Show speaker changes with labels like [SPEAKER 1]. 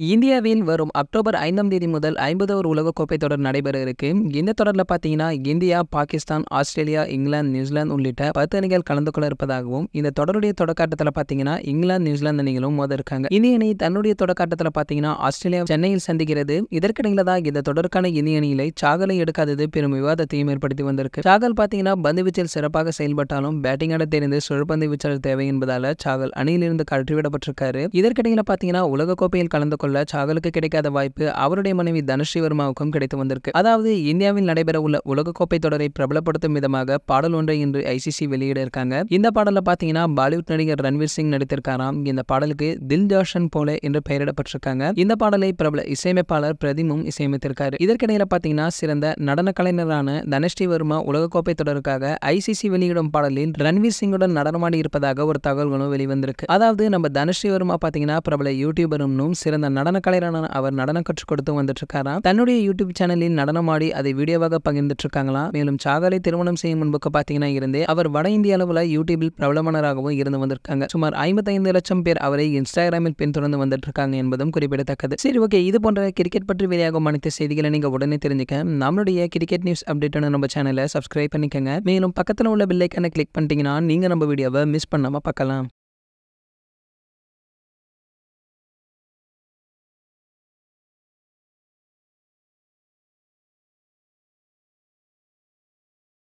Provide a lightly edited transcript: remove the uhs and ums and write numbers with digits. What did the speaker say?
[SPEAKER 1] இந்தியாவில் வரும் அக்டோபர் 5ஆம் தேதி முதல் 50வது உலகக்கோப்பை தொடர் நடைபெற இருக்கு. இந்த தொடரில் பார்த்தீங்கன்னா India, Pakistan, Australia, England, New Zealand உள்ளிட்ட 10 அணிகள் கலந்து கொள்ள இருப்பதாகவும், இந்த தொடருடைய தொடக்காட்டத்தில் பார்த்தீங்கன்னா இங்கிலாந்து, நியூசிலாந்து அணிகளும் மோத இருக்காங்க. இந்திய அணி தன்னுடைய தொடக்காட்டத்தில் பார்த்தீங்கன்னா ஆஸ்திரேலியா சென்னையில் சந்திக்கிறது. இதற்கிடையில தான் இந்த தொடருக்கான இந்திய அணியில சாகலை எடுக்காதது பெரும் விவாதத்தையும் ஏற்படுத்தி வந்திருக்கு. சாகல் பார்த்தீங்கன்னா பந்துவீச்சில் சிறப்பாக செயல்பட்டாலும் பேட்டிங் ஆட தெரிந்து சுழற்பந்து வீச்சாளர் தேவை என்பதால சாகல் அணியிலிருந்து கழற்றிவிடப்பட்டிருக்காரு. இதற்கிடையில பார்த்தீங்கன்னா உலகக்கோப்பையில் கலந்து கொள்ள சாகலுக்கு கிடைக்காத வாய்ப்பு அவருடைய மனைவி தனுஸ்ரீ வர்மாவுக்கும் கிடைத்து வந்திருக்கு. அதாவது இந்தியாவில் நடைபெற உள்ள உலகக்கோப்பை தொடரை பிரபலப்படுத்தும் விதமாக பாடல் ஒன்றை இன்று ஐசிசி வெளியிட இருக்காங்க. இந்த பாடல பாத்தீங்கன்னா பாலிவுட் நடிகர் ரன்வீர் சிங் நடித்திருக்காராம். இந்த பாடலுக்கு தில் ஜாஷன் போல என்று பெயரிடப்பட்டிருக்காங்க. இந்த பாடலை பிரபல இசையமைப்பாளர் பிரதிமும் இசையமைத்திருக்காரு. இதற்கிடையில பாத்தீங்கன்னா சிறந்த நடன கலைஞரான தனுஸ்ரீ வர்மா உலகக்கோப்பை தொடருக்காக ஐசிசி வெளியிடும் பாடலில் ரன்வீர் சிங்குடன் நடனமாடி இருப்பதாக ஒரு தகவல்களும் வெளிவந்திருக்கு. அதாவது நம்ம தனுஸ்ரீ வர்மா பாத்தீங்கன்னா பிரபல யூடியூபரும் சிறந்த நடன கலைஞரான அவர் நடனம் கற்றுக் கொடுத்து வந்துட்டு இருக்காராம். தன்னுடைய யூடியூப் சேனலில் நடனமாடி அதை வீடியோவாக பகிர்ந்துட்டு இருக்காங்களாம். மேலும் சாகலை திருமணம் செய்யும் முன்புக்கு பாத்தீங்கன்னா இருந்தே அவர் வட இந்திய அளவுல யூடியூபில் பிரபலமானவராகவும் இருந்து வந்திருக்காங்க. சுமார் 55 லட்சம் பேர் அவரை இன்ஸ்டாகிராமில் பின்தொடர்ந்து வந்துட்டு இருக்காங்க என்பதும் குறிப்பிடத்தக்கது. சரி, ஓகே, இது போன்ற கிரிக்கெட் பற்றி வெளியாகும் அனைத்து செய்திகளை நீங்க உடனே தெரிஞ்சுக்க நம்மளுடைய கிரிக்கெட் நியூஸ் அப்டேட் நம்ம சேனலை சப்ஸ்கிரைப் பண்ணிக்கங்க. மேலும் பக்கத்துல உள்ள பெல் ஐகானை கிளிக் பண்ணிட்டீங்கன்னா நீங்க நம்ம வீடியோவை மிஸ் பண்ணாம பார்க்கலாம்.